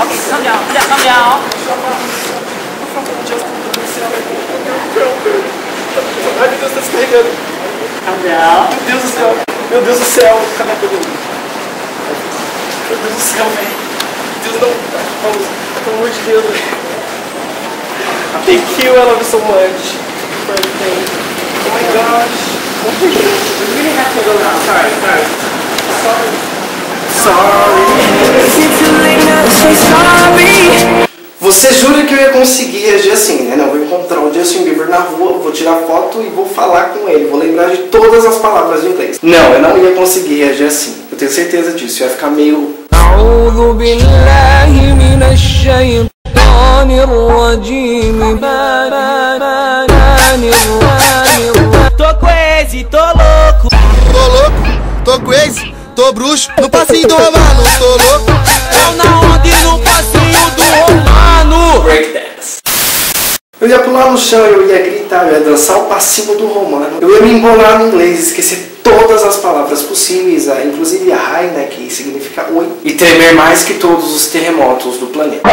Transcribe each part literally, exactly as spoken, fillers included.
Ok, calm down, calm down. Ai, meu Deus, tá descarregando. Calm down. Meu Deus do céu. Meu Deus do céu. Cadê a coisa? Meu Deus do céu, velho. Deus, não. Vamos. Pelo amor de Deus, velho. Thank you, I love you so much. Birthday. Oh my gosh. We really have to go now. Sorry, sorry. Sorry. Você jura que eu ia conseguir reagir assim, né? Não, vou encontrar o Justin Bieber na rua, vou tirar foto e vou falar com ele. Vou lembrar de todas as palavras de inglês. Não, eu não ia conseguir reagir assim. Eu tenho certeza disso. Eu ia ficar meio... Tô crazy, tô louco. Tô louco, tô crazy, tô bruxo. No passinho do Romano, tô louco. Eu na onda e no passinho do Romano. Breakdance. Eu ia pular no chão, eu ia gritar, eu ia dançar o passinho do Romano. Eu ia me embolar no inglês, esquecer todas as palavras possíveis, inclusive a hi, né, que significa oi. E tremer mais que todos os terremotos do planeta.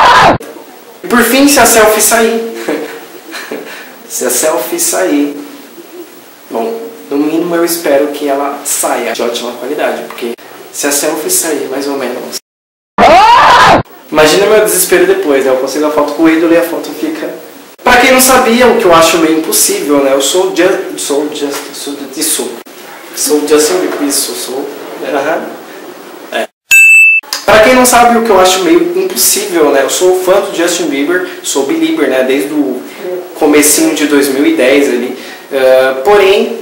E por fim, se a selfie sair. Se a selfie sair. Bom, no mínimo eu espero que ela saia de ótima qualidade, porque se a selfie sair mais ou menos... Imagina meu desespero depois, né? Eu consigo a foto com o ídolo e a foto fica... Pra quem não sabia, o que eu acho meio impossível, né? Eu sou just... Sou just... Sou isso. Sou Justin Bieber. Isso, sou... Uhum. É. Pra quem não sabe, o que eu acho meio impossível, né? Eu sou fã do Justin Bieber, sou belieber, né? Desde o comecinho de dois mil e dez ali. Uh, porém,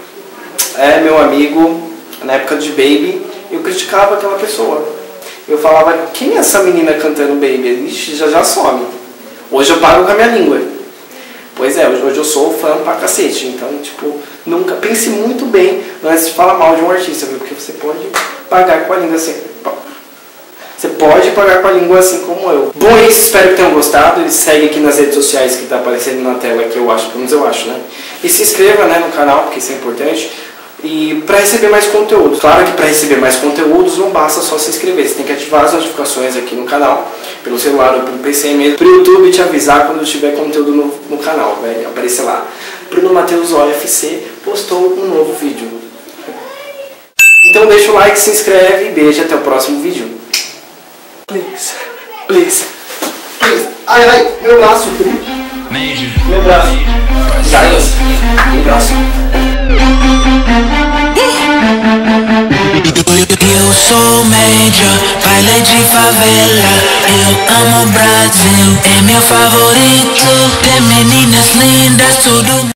é meu amigo, na época de Baby, eu criticava aquela pessoa. Eu falava, quem é essa menina cantando Baby? Ixi, já já some. Hoje eu pago com a minha língua. Pois é, hoje eu sou fã pra cacete. Então, tipo, nunca pense muito bem antes de falar mal de um artista, viu? Porque você pode pagar com a língua assim. Você pode pagar com a língua assim como eu. Bom, é isso, espero que tenham gostado. Ele segue aqui nas redes sociais que tá aparecendo na tela, que eu acho, pelo menos eu acho, né? E se inscreva, né, no canal, porque isso é importante. E para receber mais conteúdo. Claro que para receber mais conteúdos não basta só se inscrever. Você tem que ativar as notificações aqui no canal, pelo celular ou pelo P C mesmo, pro YouTube te avisar quando tiver conteúdo no, no canal, vai aparecer lá. Bruno Matheus O F C postou um novo vídeo. Então deixa o like, se inscreve e beijo, até o próximo vídeo. Please, please, please. Ai, ai, meu braço. Meu braço. Silas, meu braço. Eu sou Major, baile de favela. Eu amo Brasil, é meu favorito. Tem meninas lindas, tudo.